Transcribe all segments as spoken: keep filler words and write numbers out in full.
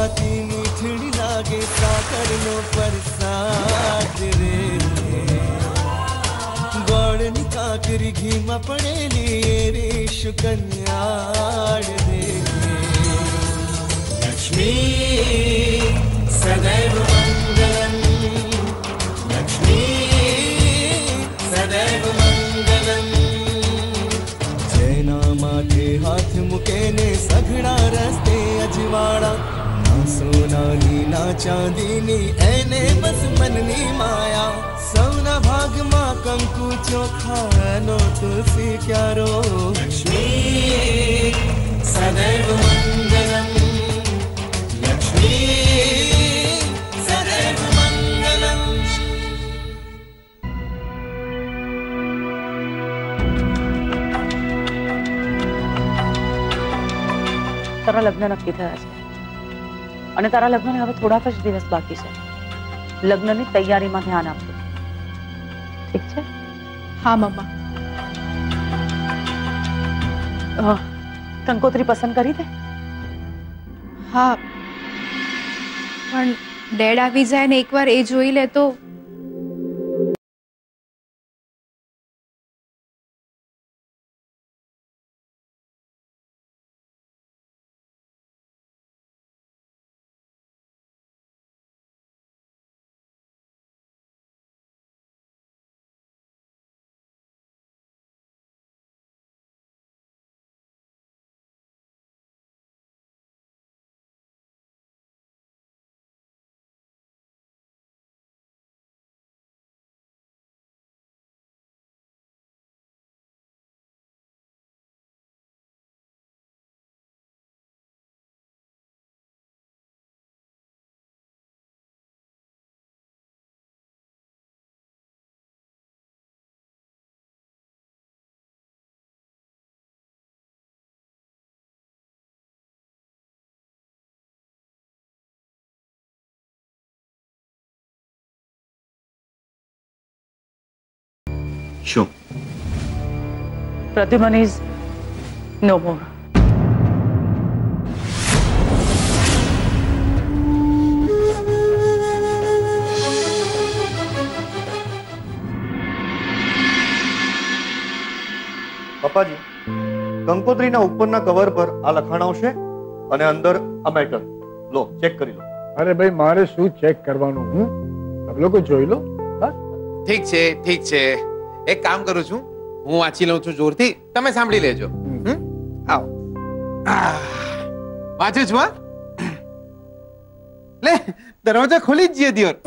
मुस्काती मीठड़ी लागे साकरनो परसाद रे गोळनी काकरी घीमा पड़ेली एवी शुकन्याड़ रे लक्ष्मी सदैव मंगलम लक्ष्मी सदैव मंगलम जेना माथे हाथ मुके ने सघड़ा रस्ते अजवाड़ा ना सोनानी ना चांदीनी एने बस मननी माया सौना भागमा कंकु ચોખા નો તુલસી ક્યારો લક્ષ્મી સદૈવ મંગલમ લક્ષ્મી સદૈવ મંગલમ. તારા લગ્ન નક્કી થયા છે અને તારા લગ્નને હવે થોડાક જ દિવસ બાકી છે. લગ્નની તૈયારીમાં ધ્યાન આપજો, ઠીક છે? હા મમ્મા. કંકોત્રી પસંદ કરી દે. હા, પણ ડેડ આવી જાય ને એકવાર એ જોઈ લે તો. શું? Pradyuman is no more. પપ્પાજી, કંકોત્રીના ઉપરના કવર પર આ લખાણ આવશે અને અંદર આ મેટર લો, ચેક કરી લો. અરે ભાઈ, મારે શું ચેક કરવાનું? હું આપ લોકો જોઈ લો. ઠીક છે, ઠીક છે. એક કામ કરું છું, હું વાંચી લઉં છું જોરથી, તમે સાંભળી લેજો. આવો, વાંચું છું. હા, લે દરવાજા ખોલી જ જઈએ દિયોર.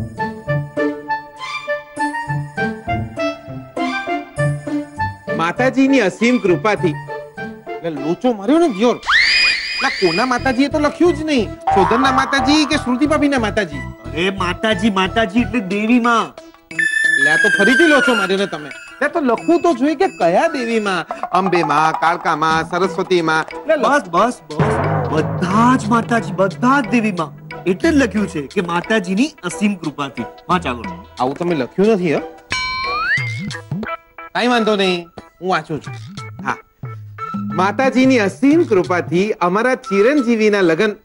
માતાજીની અસીમ કૃપાથી લોચો માર્યો ને દિયોર. કોના માતાજી એ તો લખ્યું જ નહીં. શોધનના માતાજી કે શ્રુતિ ભાભીના માતાજી? અરે માતાજી, માતાજી એટલે દેવી માં. લે તો ફરીથી લોચો માર્યો ને તમે. લે તો લખવું તો જોઈએ કે કયા દેવી માં? અંબે માં, કાળકા માં, સરસ્વતી માં. બસ બસ બસ, બધા જ માતાજી, બધા જ દેવી માં. એટલે જ લખ્યું છે કે માતાજીની અસીમ કૃપાથી. વાંચ આગળ. આવું તમે લખ્યું નથી. હ, કઈ વાંધો નહીં, હું વાંચું છું. હા, માતાજીની અસીમ કૃપાથી અમારા ચિરંજીવીના લગ્ન.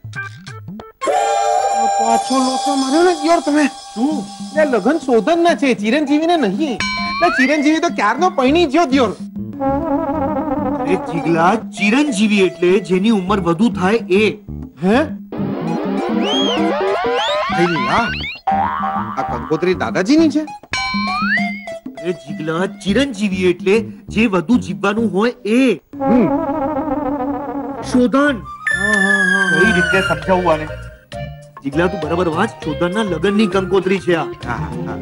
પાછો લોચો માર્યો ને યાર તમે. શું? લે લગ્ન શોધન ના છે, ચિરંજીવીને નહીં. લે ચિરંજીવી તો ક્યારનો પૈણી જ્યો દિયોર. અરે જીગલા, ચિરંજીવી એટલે જેની ઉંમર વધુ થાય એ. હે? આ કંકોત્રી દાદાજીની છે? અરે જીગલા, ચિરંજીવી એટલે જે વધુ જીવવાનું હોય એ. શોધન. કઈ રીતે સમજાવવું આને? જીગલા, તું બરાબર વાંચ. શોધનના લગ્નની કંકોત્રી છે આ.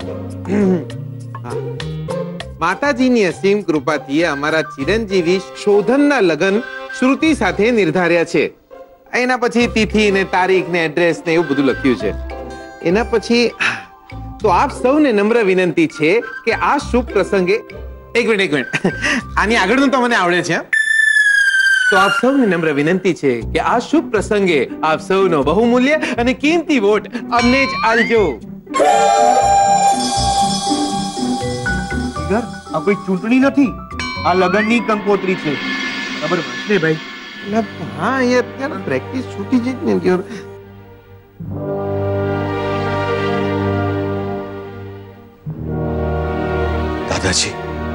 માતાજીની અસીમ કૃપાથી અમારા ચિરંજીવી શોધનના લગ્ન શ્રુતિ સાથે નિર્ધાર્યા છે. એના પછી તિથિ ને તારીખ ને એડ્રેસ ને એવું બધું લખ્યું છે. એના પછી તો આપ સૌને નમ્ર વિનંતી છે કે આ શુભ પ્રસંગે. એક મિનિટ એક મિનિટ આની આગળનું તો મને આવડે છે. તો આપ સૌને નમ્ર વિનંતી છે કે આ શુભ પ્રસંગે આપ સૌનો બહુમૂલ્ય અને કિંમતી વોટ અમને જ આલજો. આ કોઈ ચૂંટણી નથી, આ લગ્નની કંકોત્રી છે. બરાબર વાંચ લે ભાઈ. હા, એ અત્યારે પ્રેક્ટિસ છૂટી જઈ ને. दादाजी,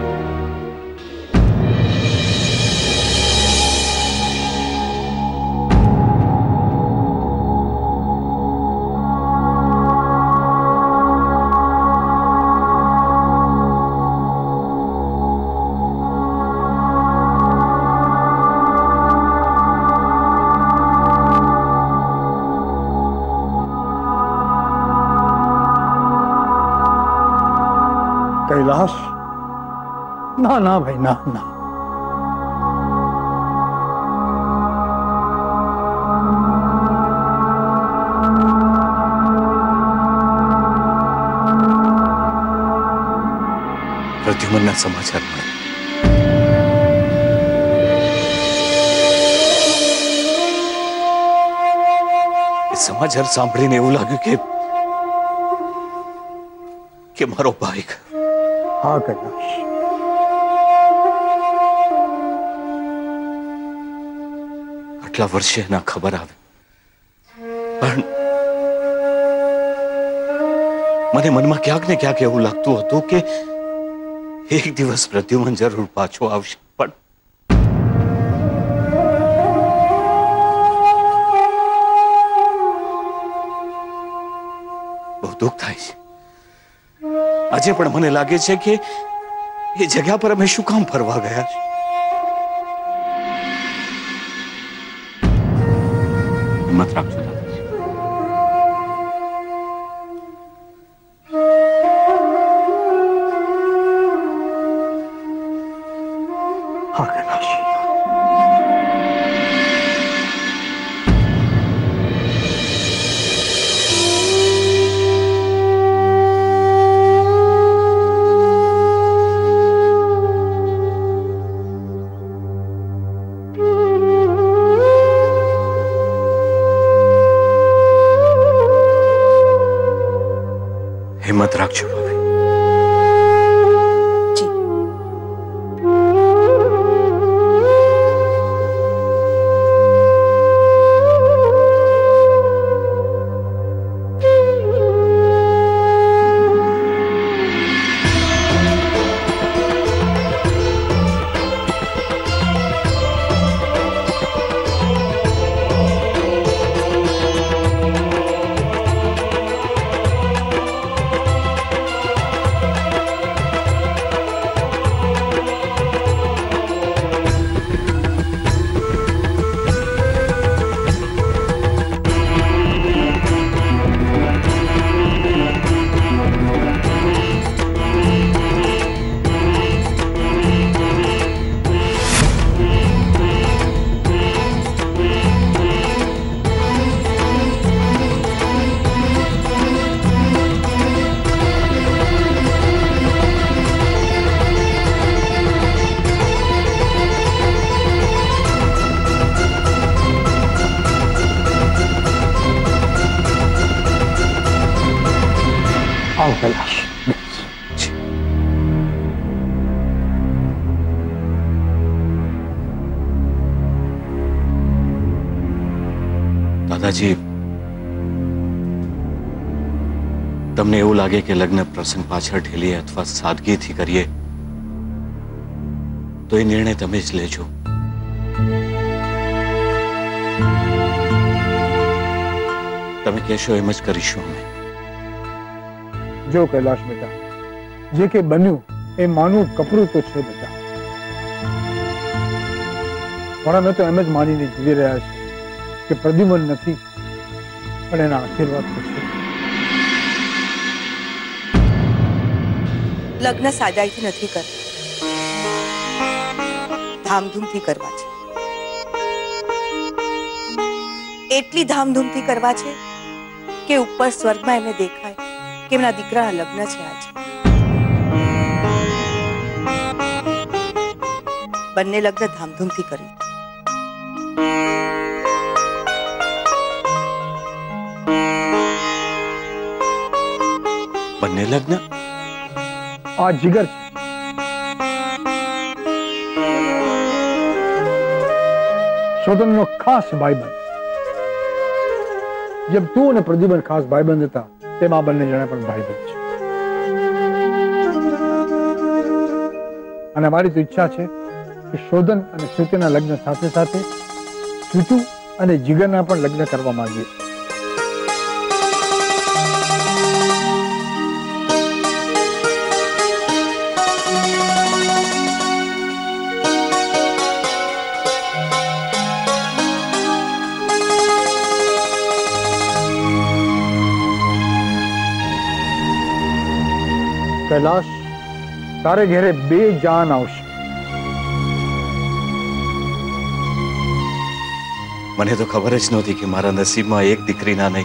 कैलाश, ना ना भाई ना ना। પ્રદ્યુમનના સમાચાર મળે. એ સમાચાર સાંભળીને એવું લાગ્યું કે કે મારો ભાઈ. हाँ कैलाश, આટલા વર્ષે ના ખબર આવે પણ મને મનમાં ક્યાંક ને ક્યાંક એવું લાગતું હતું કે એક દિવસ પ્રદ્યુમન જરૂર પાછો આવશે. પણ બહુ દુઃખ થાય છે. આજે પણ મને લાગે છે કે એ જગ્યા પર અમે શું કામ ફરવા ગયા છે. હિંમત રાખજો દાદાજી. हाँ कैलाश। હિંમત રાખજો ભાભી. જી. आओ कैलाश। દાદાજી, તમને એવું લાગે કે લગ્ન પ્રસંગ પાછળ ઠેલીએ અથવા સાદગીથી કરીએ તો એ નિર્ણય તમે જ લેજો. તમે કહેશો એમ જ કરીશું અમે. जो कैलाश बेटा, जे के बन्यू ए मानू कपड़ू तो छे बेटा, पण અમે તો એમ જ માનીને જીવી રહ્યા છીએ કે પ્રદ્યુમન નથી પણ એના આશીર્વાદ તો છે. લગ્ન સાદાઈથી નથી કરતા, ધામધૂમથી કરવા છે. એટલી ધામધૂમથી કરવા છે કે ઉપર સ્વર્ગમાં એમને દેખાય કે એમના દીકરાના લગ્ન છે આજે. બંને લગ્ન ધામધૂમથી કરી. બંને લગ્ન? આ જીગર છે, શોધનનો ખાસ ભાઈબંધ, જેમ તું અને પ્રદ્યુમન ખાસ ભાઈબંધ હતા તેમ આ બંને જણા પણ ભાઈબંધ છે. અને મારી તો ઈચ્છા છે કે શોધન અને શ્રુતિના લગ્ન સાથે સાથે શ્રુતુ અને જીગરના પણ લગ્ન કરવા માંગીએ. કૈલાશ, તારે ઘેરે બે જાન આવશે. મને તો ખબર જ નહોતી કે મારા નસીબમાં એક દીકરીના નહીં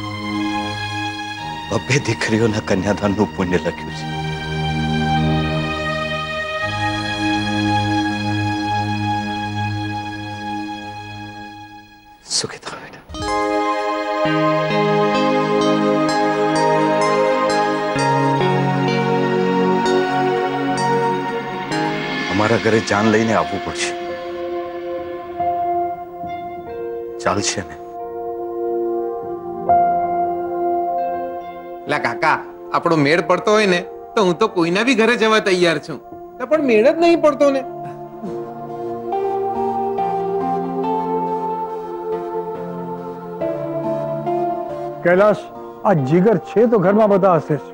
બબ્બે દીકરીઓના કન્યાદાનનું પુણ્ય લખ્યું છે. સુખી થાવ બેટા. અમારા ઘરે જાન લઈને આવવું પડશે. ચાલશે ને? લા કાકા, આપણો મેળ પડતો હોય ને તો હું તો કોઈના બી ઘરે જવા તૈયાર છું, પણ મેળ જ નહીં પડતો ને. કૈલાશ, આ જીગર છે તો ઘરમાં બધા હશે જ.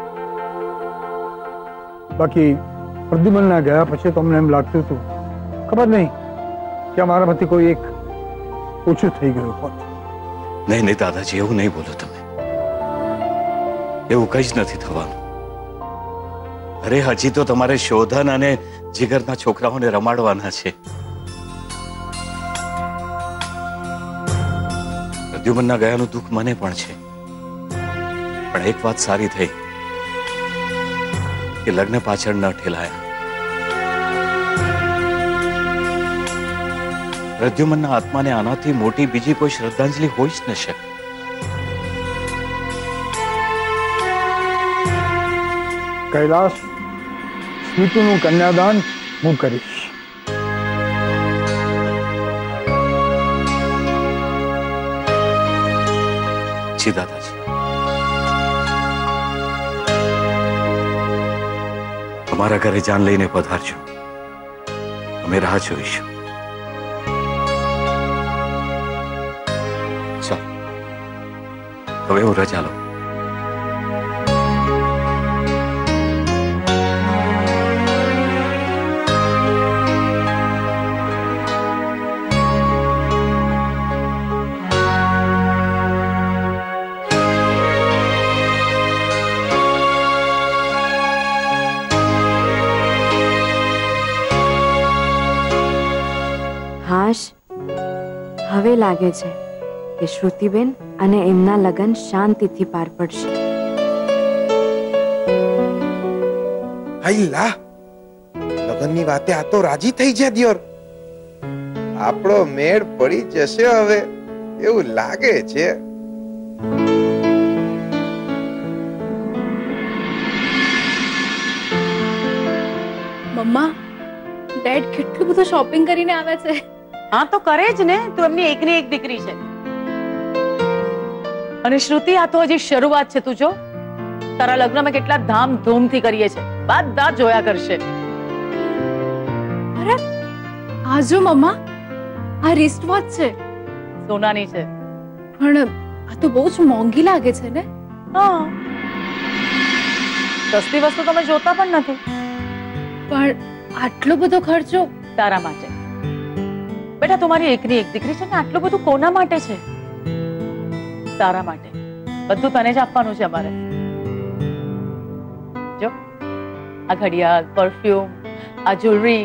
બાકી પ્રદ્યુમનના ગયા પછી તો અમને એમ લાગતું હતું, ખબર નહીં કે અમારામાંથી કોઈ એક ઓછું થઈ ગયું હોત. નહીં નહીં દાદાજી, એવું નહીં બોલો તમે. એવું કઈ જ નથી થવાનું. અરે હજી તો તમારે શોધન અને જીગરના છોકરાઓને રમાડવાના છે. પ્રદ્યુમનના ગયાનું દુઃખ મને પણ છે, પણ એક વાત સારી થઈ કે લગ્ન પાછળ ન ઠેલાયા. પ્રદ્યુમનના આત્માને આનાથી મોટી બીજી કોઈ શ્રદ્ધાંજલિ હોઈ જ ન શકે. કૈલાશ, શ્રુતુનું કન્યાદાન હું કરીશ. જી દાદાજી. અમારા ઘરે જાન લઈને પધારજો, અમે રાહ જોઈશું. ચાલો, હવે હું રજા લઉં. હાશ, હવે લાગે છે કે શ્રુતિબેન અને એમના લગ્ન શાંતિથી પાર પડશે. હૈલા, લગ્નની વાતે આ તો રાજી થઈ ગયા દિયોર. આપણો મેળ પડી જશે હવે એવું લાગે છે. મમ્મા, ડેડ કેટલું બધું શોપિંગ કરીને આવે છે. હા તો કરે જ ને, તું એમની એકની એક દીકરી છે. અને શ્રુતિ, આ તો હજી શરૂઆત છે. તું જો, તારા લગ્નમાં કેટલા ધામધૂમથી કરીએ છે, બધા જોયા કરશે. અરે આ જો મમ્મા, આ રિસ્ટ વોચ છે, સોનાની છે. પણ આ તો બહુ જ મોંઘી લાગે છે ને. હા, સસ્તી વસ્તુ તમે જોતા પણ નથી. પણ આટલો બધો ખર્ચો તારા માટે. બેટા, તમારી એકની એક દીકરી છે ને, આટલું બધું કોના માટે છે? તારા માટે. બધું તને જ આપવાનું છે અમારે. જો, આ ઘડિયાળ, પરફ્યુમ, આ જ્વેલરી,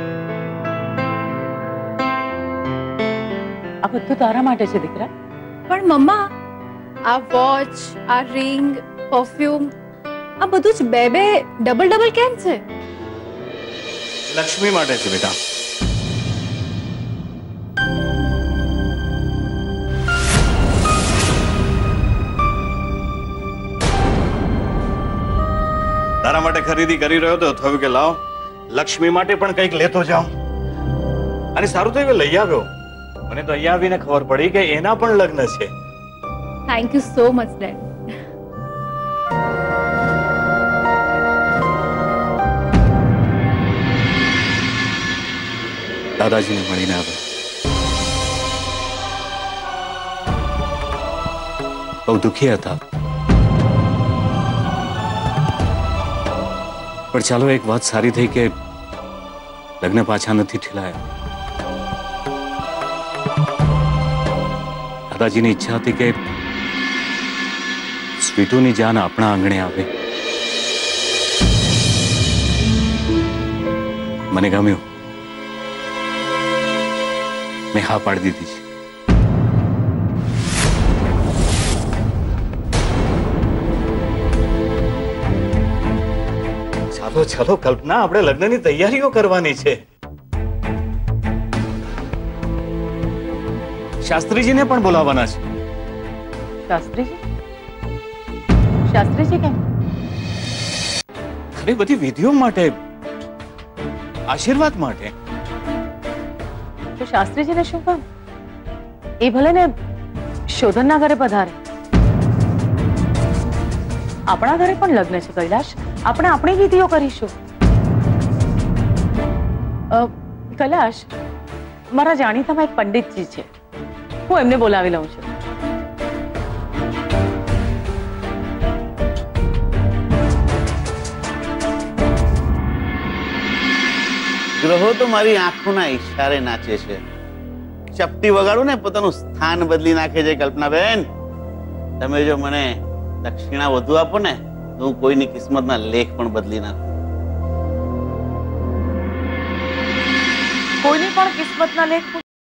આ બધું તારા માટે છે દીકરા. પણ મમ્મા, આ વોચ, આ રિંગ, પરફ્યુમ, આ બધું જ બે બે ડબલ ડબલ કેમ છે? લક્ષ્મી માટે છે બેટા. તારા માટે ખરીદી કરી રહ્યો તો થયું કે લાવ લક્ષ્મી માટે પણ કંઈક લેતો જાઉં. અને સારું થયું લઈ આવ્યો. મને તો અહીંયા આવીને ખબર પડી કે એના પણ લગ્ન છે. Thank you so much dad. દાદાજીને મળીને આવે બહુ દુઃખી હતા, પણ ચાલો એક વાત સારી થઈ કે લગ્ન પાછા નથી ઠેલાયા. દાદાજીની ઈચ્છા હતી કે સ્વીટુની જાન આપણા આંગણે આવે. મને ગમ્યું, મેં હા પાડી દીધી છે. ચાલો ચાલો કલ્પના, આપણે લગ્નની તૈયારીઓ કરવાની છે. શાસ્ત્રીજીને પણ બોલાવવાના છે. શાસ્ત્રીજી? શાસ્ત્રીજી કેમ? અરે બધી વિધિઓ માટે, આશીર્વાદ માટે. તો શાસ્ત્રીજીને શું કામ? એ ભલે ને શોધનના ઘરે પધારે. આપણા ઘરે પણ લગ્ન છે કૈલાશ, આપણે આપણી વિધિઓ કરીશું. કૈલાશ, મારા જાણીતામાં એક પંડિતજી છે, હું એમને બોલાવી લઉં છું. ગ્રહો તો મારી આંખોના ઈશારે નાચે છે. ચપટી વગાડું ને પોતાનું સ્થાન બદલી નાખે છે. કલ્પનાબેન, તમે જો મને દક્ષિણા વધુ આપો ને તો હું કોઈની કિસ્મતના લેખ પણ બદલી નાખું. કોઈની પણ કિસ્મતના લેખ?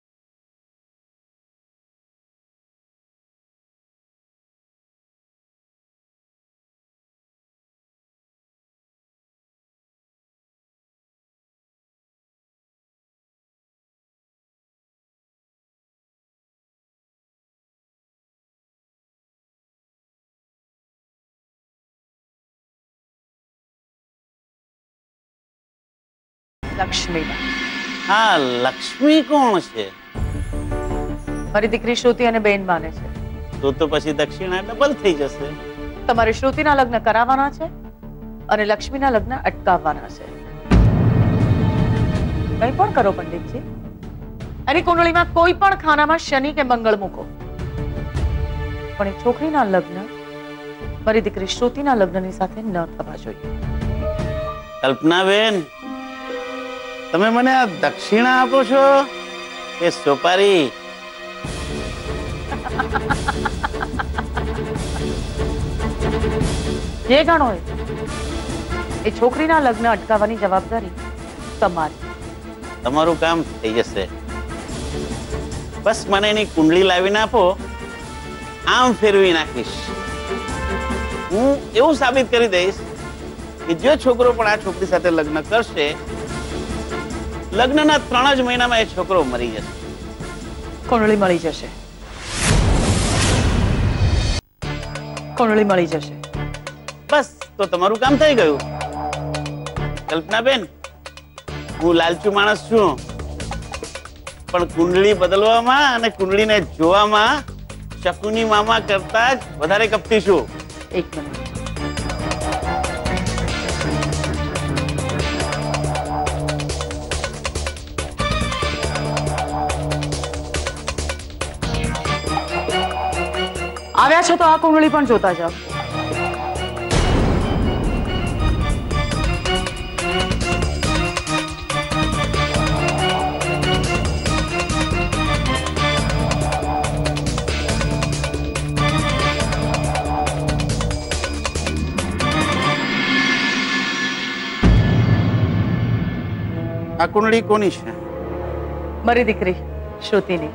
લક્ષ્મી. હા, લક્ષ્મી કોણ છે? મારી દીકરી શ્રુતિ અને બેન માને છે. તો તો પછી દક્ષિણા ડબલ થઈ જશે. તમારે શ્રુતિના લગ્ન કરાવવાના છે અને લક્ષ્મીના લગ્ન અટકાવવાના છે. કંઈ પણ કરો પંડિતજી, એની કુંડળીમાં કોઈ પણ ખાનામાં શનિ કે મંગળ મૂકો, પણ એ છોકરીના લગ્ન મારી દીકરી શ્રુતિના લગ્નની સાથે ન થવા જોઈએ. કલ્પનાબેન, તમે મને આ દક્ષિણા આપો છો કે સોપારી? જે ગણો એ છોકરીના લગ્ન અટકાવવાની જવાબદારી તમારી. તમારું કામ થઈ જશે. બસ મને એની કુંડળી લાવીને આપો, આમ ફેરવી નાખીશ. હું એવું સાબિત કરી દઈશ કે જો છોકરો પણ આ છોકરી સાથે લગ્ન કરશે, લગ્નના ત્રણ જ મહિનામાં એ છોકરો મરી જશે. કુંડળી મળી જશે. કુંડળી મળી જશે. બસ, તો તમારું કામ થઈ ગયું. કલ્પનાબેન, હું લાલચુ માણસ છું, પણ કુંડળી બદલવામાં અને કુંડળીને જોવામાં શકુની મામા કરતા જ વધારે કપટી છું. એક મિનિટ. આવ્યા છો તો આ કુંડળી પણ જોતા જાઓ. આ કુંડળી કોની છે? મારી દીકરી શ્રુતિની.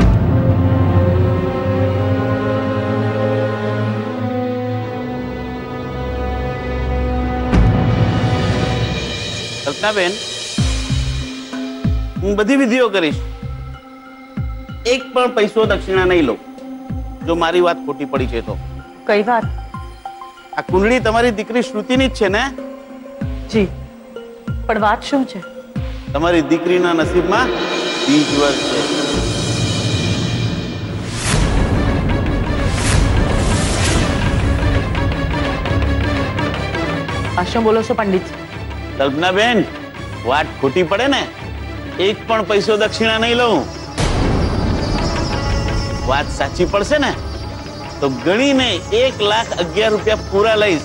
કલ્પનાબેન, હું બધી વિધિઓ કરીશ, એક પણ પૈસો દક્ષિણા નહીં લઉં. જો મારી વાત ખોટી પડી છે તો. કઈ વાત? આ કુંડળી તમારી દીકરી શ્રુતિની જ છે ને? જી, પણ વાત શું છે? તમારી દીકરીના નસીબમાં બીજ વર્ષ છે. આ શું બોલો છો પંડિત? કલ્પનાબેન, વાત ખોટી પડે ને એક પણ પૈસો દક્ષિણા નહીં લઉં. વાત સાચી પડશે ને તો ગણીને એક લાખ અગિયાર રૂપિયા પૂરા લઈશ.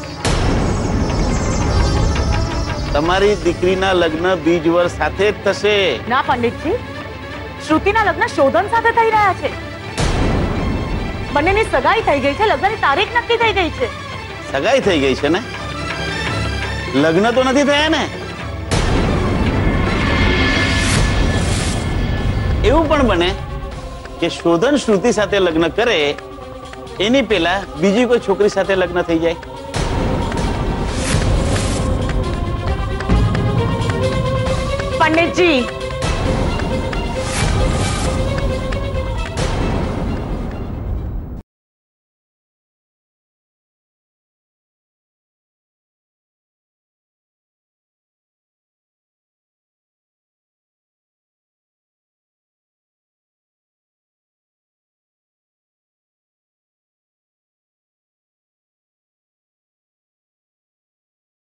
તમારી દીકરીના લગ્ન બીજ વર સાથે જ થશે. ના પંડિતજી, શ્રુતિના લગ્ન શોધન સાથે થઈ રહ્યા છે. બંનેની સગાઈ થઈ ગઈ છે, લગ્નની તારીખ નક્કી થઈ ગઈ છે. સગાઈ થઈ ગઈ છે ને, લગ્ન તો નથી થયા ને? એવું પણ બને કે શોધન શ્રુતિ સાથે લગ્ન કરે એની પહેલા બીજી કોઈ છોકરી સાથે લગ્ન થઈ જાય. પંડિતજી,